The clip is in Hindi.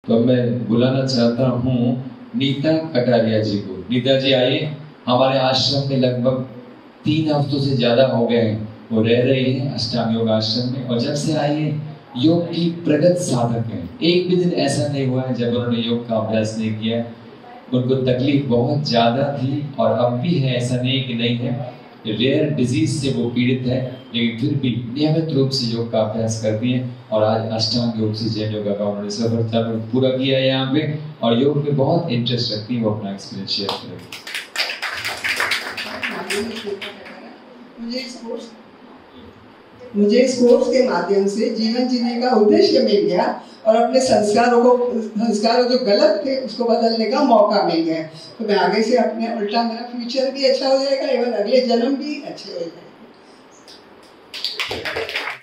तो मैं बुलाना चाहता हूँ नीता कटारिया जी को। नीता जी आइए। हमारे आश्रम में लगभग 3 हफ्तों से ज्यादा हो गए हैं वो रह रही है अष्टांग योग आश्रम में, और जब से आई है योग की प्रगत साधक है। एक भी दिन ऐसा नहीं हुआ है जब उन्होंने योग का अभ्यास नहीं किया। उनको तकलीफ बहुत ज्यादा थी और अब भी है, ऐसा नहीं कि नहीं है। रेयर डिजीज से वो पीड़ित है, लेकिन फिर भी नियमित रूप से योग का अभ्यास करती है और आज अष्टांग योग से जैन योगा का उन्होंने सफलता पूरा किया है यहाँ पे, और योग में बहुत इंटरेस्ट रखती है। वो अपना एक्सपीरियंस शेयर करेंगे। मुझे इस कोर्स के माध्यम से जीवन जीने का उद्देश्य मिल गया और अपने संस्कार जो गलत थे उसको बदलने का मौका मिल गया। तो मैं आगे से अपने उल्टा मेरा फ्यूचर भी अच्छा हो जाएगा एवं अगले जन्म भी अच्छे हो जाएंगे।